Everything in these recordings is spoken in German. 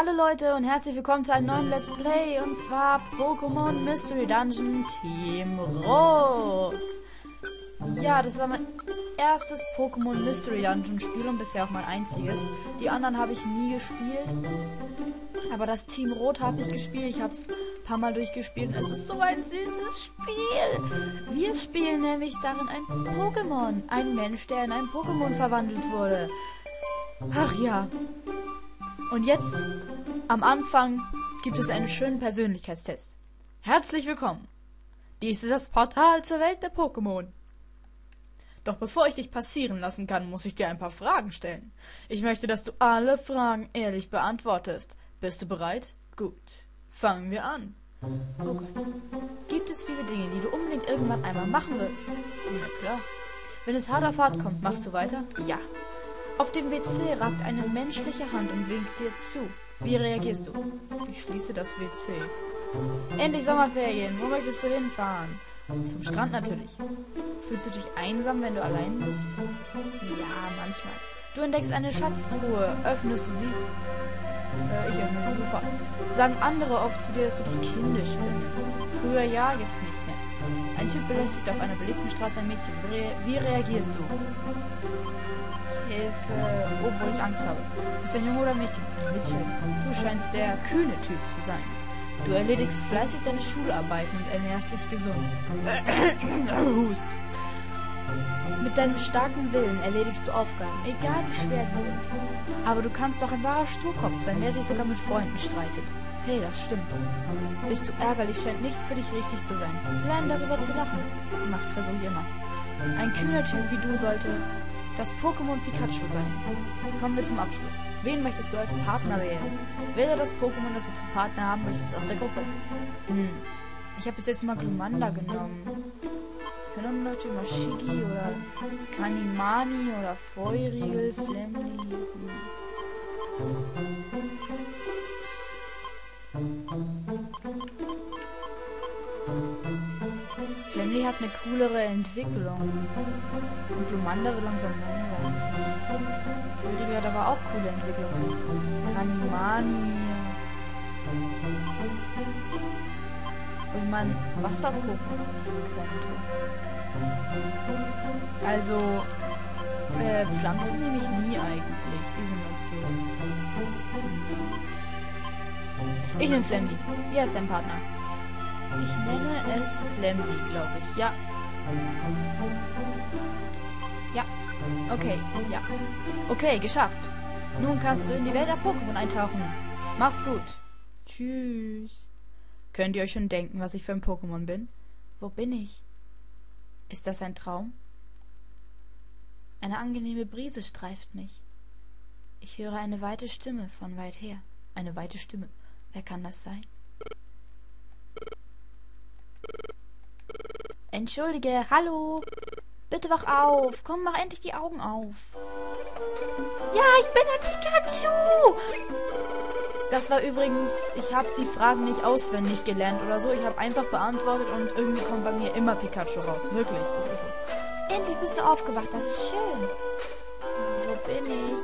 Hallo Leute und herzlich willkommen zu einem neuen Let's Play, und zwar Pokémon Mystery Dungeon Team Rot. Ja, das war mein erstes Pokémon Mystery Dungeon Spiel und bisher auch mein einziges. Die anderen habe ich nie gespielt, aber das Team Rot habe ich gespielt. Ich habe es ein paar Mal durchgespielt und es ist so ein süßes Spiel. Wir spielen nämlich darin ein Pokémon, ein Mensch, der in ein Pokémon verwandelt wurde. Ach ja. Und jetzt, am Anfang, gibt es einen schönen Persönlichkeitstest. Herzlich willkommen. Dies ist das Portal zur Welt der Pokémon. Doch bevor ich dich passieren lassen kann, muss ich dir ein paar Fragen stellen. Ich möchte, dass du alle Fragen ehrlich beantwortest. Bist du bereit? Gut. Fangen wir an. Oh Gott. Gibt es viele Dinge, die du unbedingt irgendwann einmal machen willst? Na klar. Wenn es hart auf hart kommt, machst du weiter? Ja. Auf dem WC ragt eine menschliche Hand und winkt dir zu. Wie reagierst du? Ich schließe das WC. Endlich Sommerferien. Wo möchtest du hinfahren? Zum Strand natürlich. Fühlst du dich einsam, wenn du allein bist? Ja, manchmal. Du entdeckst eine Schatztruhe. Öffnest du sie? Ich öffne sie sofort. Sagen andere oft zu dir, dass du dich kindisch benimmst? Früher ja, jetzt nicht mehr. Ein Typ belästigt auf einer belebten Straße ein Mädchen. Wie reagierst du? Hilfe, obwohl ich Angst habe. Bist du ein Junge oder Mädchen? Ein Mädchen. Du scheinst der kühne Typ zu sein. Du erledigst fleißig deine Schularbeiten und ernährst dich gesund. Hust. Mit deinem starken Willen erledigst du Aufgaben, egal wie schwer sie sind. Aber du kannst doch ein wahrer Sturkopf sein, der sich sogar mit Freunden streitet. Hey, das stimmt. Bist du ärgerlich, scheint nichts für dich richtig zu sein. Lern darüber zu lachen. Macht Versuch immer. Ein kühner Typ wie du sollte das Pokémon Pikachu sein. Kommen wir zum Abschluss. Wen möchtest du als Partner wählen? Wähle das Pokémon, das du zum Partner haben möchtest, aus der Gruppe. Ich habe bis jetzt mal Glumanda genommen. Ich kann auch natürlich mal Shiggy oder Kanimani oder Feurigel, Flamly. Flamly hat eine coolere Entwicklung. Und Glumanda wird langsam langweilig. Feurigel hat aber auch coole Entwicklungen. Kanimani. Wo man Wasser gucken könnte. Also, Pflanzen nehme ich nie eigentlich. Die sind nutzlos. Ich nehme Flamly. Wie heißt dein Partner? Ich nenne es Flamly, glaube ich. Ja. Ja. Okay. Ja. Okay, geschafft. Nun kannst du in die Welt der Pokémon eintauchen. Mach's gut. Tschüss. Könnt ihr euch schon denken, was ich für ein Pokémon bin? Wo bin ich? Ist das ein Traum? Eine angenehme Brise streift mich. Ich höre eine weite Stimme von weit her. Eine weite Stimme. Wer kann das sein? Entschuldige, hallo. Bitte wach auf. Komm, mach endlich die Augen auf. Ja, ich bin ein Pikachu. Das war übrigens, ich habe die Fragen nicht auswendig gelernt oder so. Ich habe einfach beantwortet und irgendwie kommt bei mir immer Pikachu raus. Wirklich, das ist so. Endlich bist du aufgewacht, das ist schön. Wo bin ich?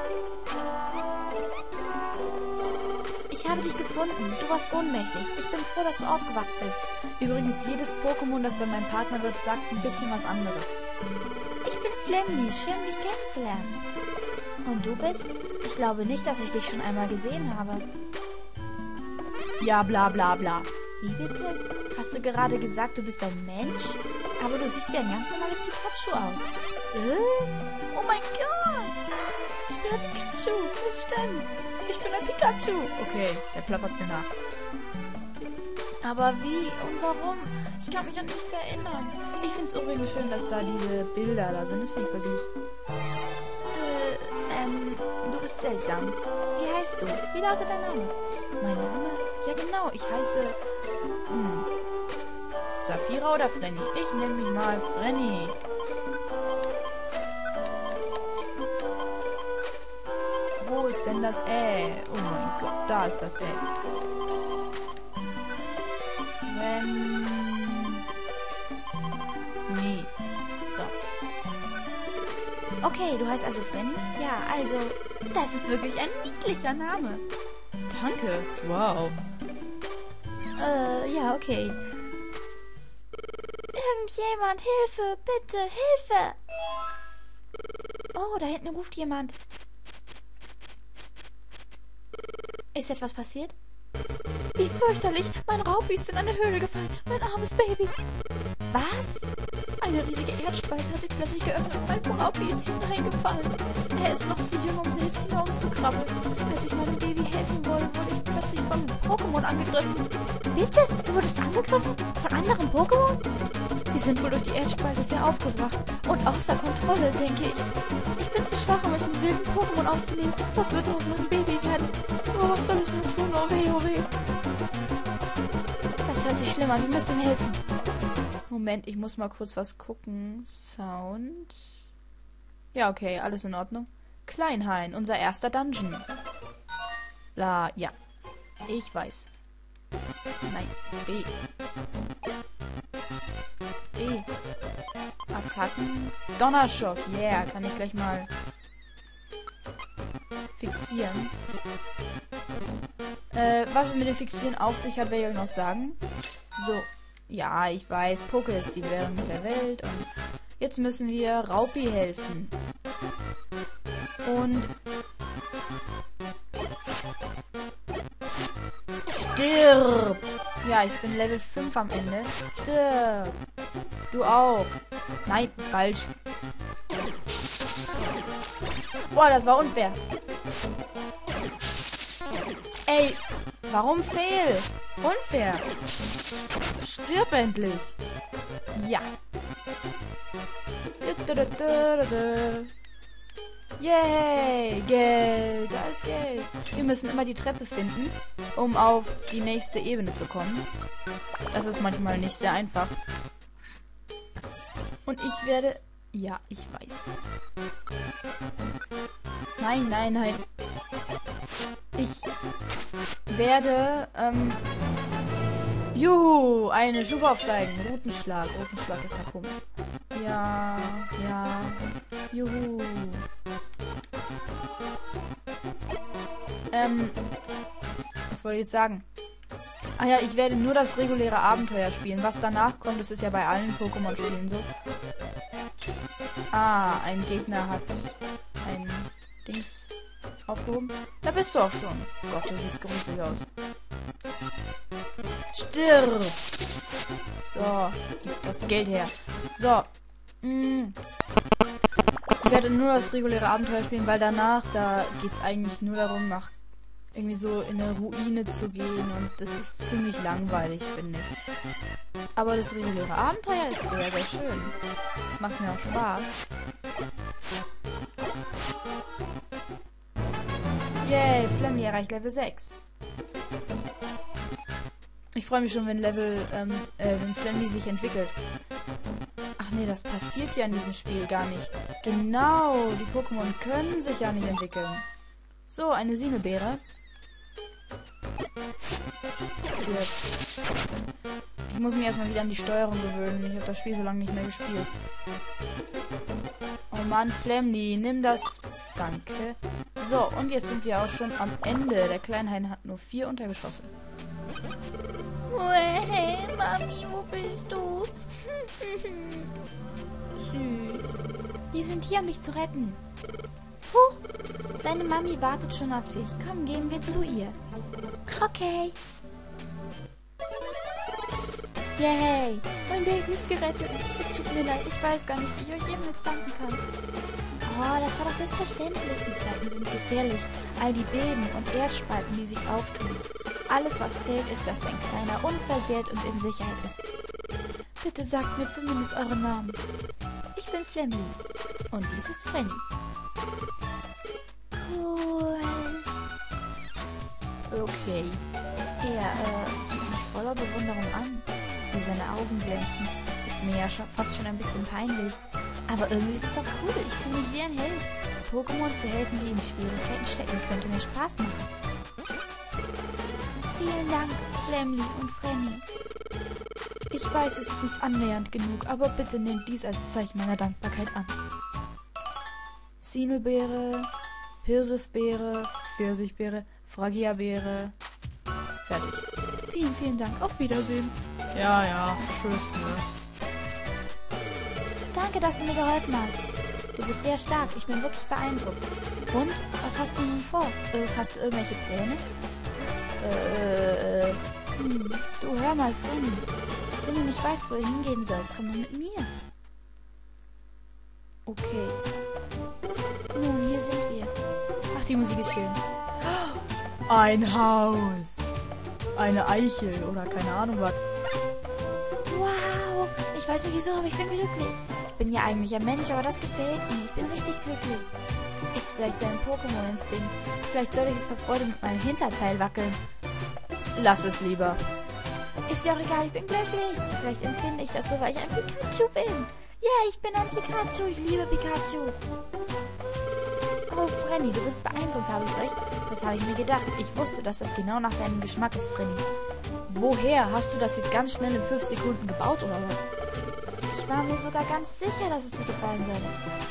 Ich habe dich gefunden. Du warst ohnmächtig. Ich bin froh, dass du aufgewacht bist. Übrigens, jedes Pokémon, das dann mein Partner wird, sagt ein bisschen was anderes. Ich bin Flamly. Schön, dich kennenzulernen. Und du bist? Ich glaube nicht, dass ich dich schon einmal gesehen habe. Ja, bla bla bla. Wie bitte? Hast du gerade gesagt, du bist ein Mensch? Aber du siehst wie ein ganz normales Pikachu aus. Oh mein Gott! Ich bin ein Pikachu. Das stimmt. Ich bin ein Pikachu. Okay, der plappert mir nach. Aber wie und warum? Ich kann mich an nichts erinnern. Ich finde es übrigens schön, dass da diese Bilder da sind. Das finde ich voll süß. Du bist seltsam. Wie heißt du? Wie lautet dein Name? Mein Name? Ja genau, ich heiße... Saphira oder Frenny? Ich nenne mich mal Frenny. Wo ist denn das Ä? Oh mein Gott, da ist das Ä. Nee. So. Okay, du heißt also Frenny? Ja, also, das ist wirklich ein niedlicher Name. danke. Wow. Ja, okay. Irgendjemand, Hilfe, bitte, Hilfe! Oh, da hinten ruft jemand. Ist etwas passiert? Wie fürchterlich! Mein Raupi ist in eine Höhle gefallen. Mein armes Baby. Was? Eine riesige Erdspalte hat sich plötzlich geöffnet und mein Raupi ist hineingefallen. Er ist noch zu jung, um selbst hinauszukrabbeln. Als ich meinem Baby helfen wollte, wurde ich plötzlich von Pokémon angegriffen. Bitte? Du wurdest angegriffen? Von anderen Pokémon? Sie sind wohl durch die Erdspalte sehr aufgebracht und außer Kontrolle, denke ich. Ich bin zu schwach, um mich mit wilden Pokémon aufzunehmen. Was wird aus meinem Baby werden? Oh, was soll ich nur tun? Oh weh, oh weh. Das hört sich schlimm an. Wir müssen ihm helfen. Moment, ich muss mal kurz was gucken. Sound. Ja, okay, alles in Ordnung. Kleinhain, unser erster Dungeon. Bla, ja. Ich weiß. Nein, B. B. Attacken. Donnerschock, yeah. Kann ich gleich mal fixieren. Was es mit dem Fixieren auf sich hat, werde ich euch noch sagen. So. Ja, ich weiß, Poké ist die Währung dieser Welt und jetzt müssen wir Raupi helfen. Und stirb! Ja, ich bin Level 5 am Ende. Stirb! Du auch. Nein, falsch. Boah, das war unfair. Ey, warum fehl? Unfair. Stirb endlich. Ja. Yay, Geld. Da ist Geld. Wir müssen immer die Treppe finden, um auf die nächste Ebene zu kommen. Das ist manchmal nicht sehr einfach. Und ich werde... Ja, ich weiß. Nein, nein, nein. Ich werde, juhu, eine Stufe aufsteigen. Routenschlag. Routenschlag ist ja komisch. Ja, ja. Juhu. Was wollte ich jetzt sagen? Ah ja, ich werde nur das reguläre Abenteuer spielen. Was danach kommt, das ist ja bei allen Pokémon-Spielen so. Ah, ein Gegner hat ein Dings aufgehoben. Da bist du auch schon. Gott, du siehst gruselig aus. Stirb! So, gib das Geld her. So. Ich werde nur das reguläre Abenteuer spielen, weil danach, da geht es eigentlich nur darum, nach irgendwie so in eine Ruine zu gehen und das ist ziemlich langweilig, finde ich. Aber das reguläre Abenteuer ist sehr, sehr schön. Das macht mir auch Spaß. Yay, Flemmi erreicht Level 6. Ich freue mich schon, wenn wenn Flemmi sich entwickelt. Ach nee, das passiert ja in diesem Spiel gar nicht. Genau, die Pokémon können sich ja nicht entwickeln. So, eine Sinelbeere. Ich muss mich erstmal wieder an die Steuerung gewöhnen. Ich habe das Spiel so lange nicht mehr gespielt. Oh Mann, Flemmi, nimm das. Danke. So, und jetzt sind wir auch schon am Ende. Der Kleinhain hat nur 4 Untergeschosse. Hey, Mami, wo bist du? Süß. Wir sind hier, um dich zu retten. Huch, deine Mami wartet schon auf dich. Komm, gehen wir zu ihr. Okay. Yay, mein Baby ist gerettet. Es tut mir leid, ich weiß gar nicht, wie ich euch jemals danken kann. Oh, das war doch selbstverständlich. Die Zeiten sind gefährlich. All die Beben und Erdspalten, die sich auftun. Alles, was zählt, ist, dass dein Kleiner unversehrt und in Sicherheit ist. Bitte sagt mir zumindest euren Namen. Ich bin Flemmi. Und dies ist Frenny. Cool. Okay. Er sieht mich voller Bewunderung an. Wie seine Augen glänzen. Ist mir ja fast schon ein bisschen peinlich. Aber irgendwie ist es auch cool. Ich fühle mich wie ein Held. Pokémon zu helfen, die in Schwierigkeiten stecken, könnte mir Spaß machen. Vielen Dank, Flemmi und Frenny. Ich weiß, es ist nicht annähernd genug, aber bitte nehmt dies als Zeichen meiner Dankbarkeit an. Sinelbeere, Pfirsifbeere, Pfirsichbeere, Fragia-Beere. Fertig. Vielen, vielen Dank. Auf Wiedersehen. Ja, ja. Tschüss, ne? Danke, dass du mir geholfen hast. Du bist sehr stark. Ich bin wirklich beeindruckt. Und? Was hast du nun vor? Hast du irgendwelche Pläne? Du, hör mal, Frenny. Wenn du nicht weißt, wo du hingehen sollst, komm dann mit mir. Okay. Nun, hier sind wir. Ach, die Musik ist schön. Ein Haus. Eine Eichel oder keine Ahnung was. Wow. Ich weiß nicht wieso, aber ich bin glücklich. Ich bin ja eigentlich ein Mensch, aber das gefällt mir. Ich bin richtig glücklich. Ist vielleicht so ein Pokémon-Instinkt. Vielleicht soll ich es vor Freude mit meinem Hinterteil wackeln. Lass es lieber. Ist ja auch egal, ich bin glücklich. Vielleicht empfinde ich das so, weil ich ein Pikachu bin. Ja, ich bin ein Pikachu. Ich liebe Pikachu. Oh, Frenny, du bist beeindruckt, habe ich recht? Das habe ich mir gedacht. Ich wusste, dass das genau nach deinem Geschmack ist, Frenny. Woher? Hast du das jetzt ganz schnell in 5 Sekunden gebaut, oder was? Ich war mir sogar ganz sicher, dass es dir gefallen würde.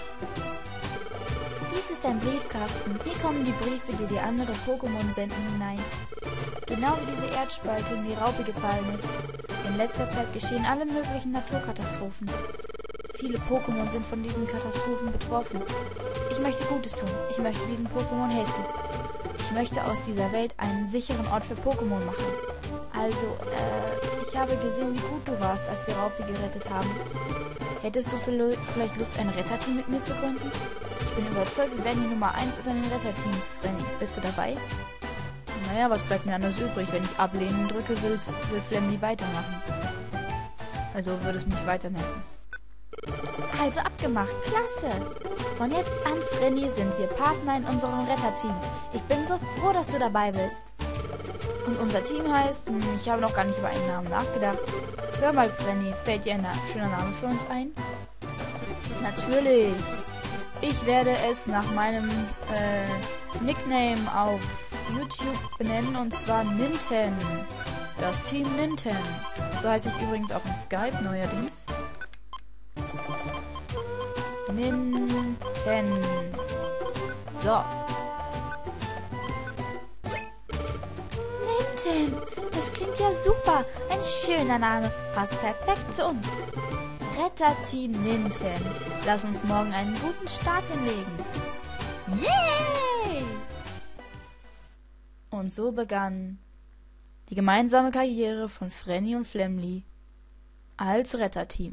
Dies ist ein Briefkasten. Hier kommen die Briefe, die dir andere Pokémon senden, hinein. Genau wie diese Erdspalte in die Raupe gefallen ist. In letzter Zeit geschehen alle möglichen Naturkatastrophen. Viele Pokémon sind von diesen Katastrophen betroffen. Ich möchte Gutes tun. Ich möchte diesen Pokémon helfen. Ich möchte aus dieser Welt einen sicheren Ort für Pokémon machen. Also, ich habe gesehen, wie gut du warst, als wir Raupi gerettet haben. Hättest du vielleicht Lust, ein Retterteam mit mir zu gründen? Ich bin überzeugt, wir werden die Nummer 1 unter den Retterteams, Frenny. Bist du dabei? Naja, was bleibt mir anders übrig? Wenn ich ablehnen drücke, will Flemly weitermachen. Also würde es mich weiterhelfen. Also abgemacht. Klasse. Von jetzt an, Frenny, sind wir Partner in unserem Retterteam. Ich bin so froh, dass du dabei bist. Und unser Team heißt... Ich habe noch gar nicht über einen Namen nachgedacht. Hör mal, Frenny, fällt dir ein schöner Name für uns ein? Natürlich. Ich werde es nach meinem Nickname auf YouTube benennen, und zwar Ninten. Das Team Ninten. So heiße ich übrigens auch in Skype neuerdings. Ninten. So. Ninten. Das klingt ja super. Ein schöner Name. Passt perfekt zu uns. Retterteam Ninten. Lass uns morgen einen guten Start hinlegen. Yay! Und so begann die gemeinsame Karriere von Frenny und Flemly als Retterteam.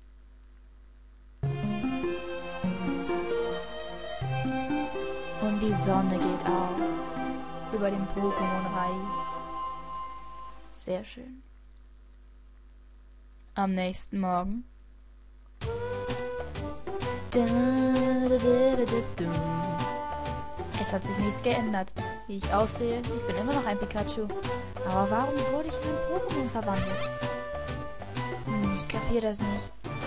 Und die Sonne geht auf über dem Pokémon-Reich. Sehr schön. Am nächsten Morgen. Es hat sich nichts geändert. Wie ich aussehe, ich bin immer noch ein Pikachu. Aber warum wurde ich in ein Pokémon verwandelt? Ich kapiere das nicht.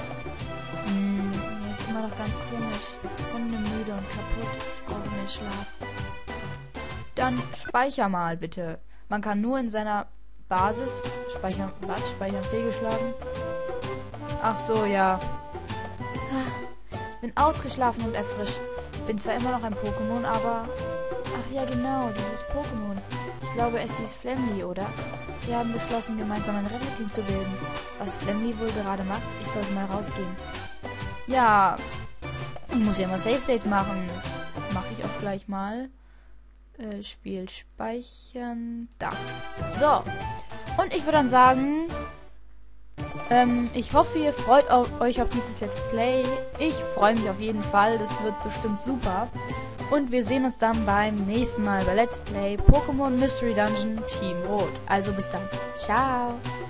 Mir ist immer noch ganz komisch. Hundemüde und kaputt. Ich brauche mehr Schlaf. Dann speicher mal bitte. Man kann nur in seiner Basis speichern. Was? Speichern fehlgeschlagen? Ach so, ja. Ich bin ausgeschlafen und erfrischt. Ich bin zwar immer noch ein Pokémon, aber... Ach ja, genau, dieses Pokémon. Ich glaube, es hieß Flemly, oder? Wir haben beschlossen, gemeinsam ein Retterteam zu bilden. Was Flemly wohl gerade macht, ich sollte mal rausgehen. Ja, ich muss ja mal Save States machen. Das mache ich auch gleich mal. Spiel speichern. Da. So. Und ich würde dann sagen... ich hoffe, ihr freut euch auf dieses Let's Play. Ich freue mich auf jeden Fall. Das wird bestimmt super. Und wir sehen uns dann beim nächsten Mal bei Let's Play Pokémon Mystery Dungeon Team Rot. Also bis dann. Ciao.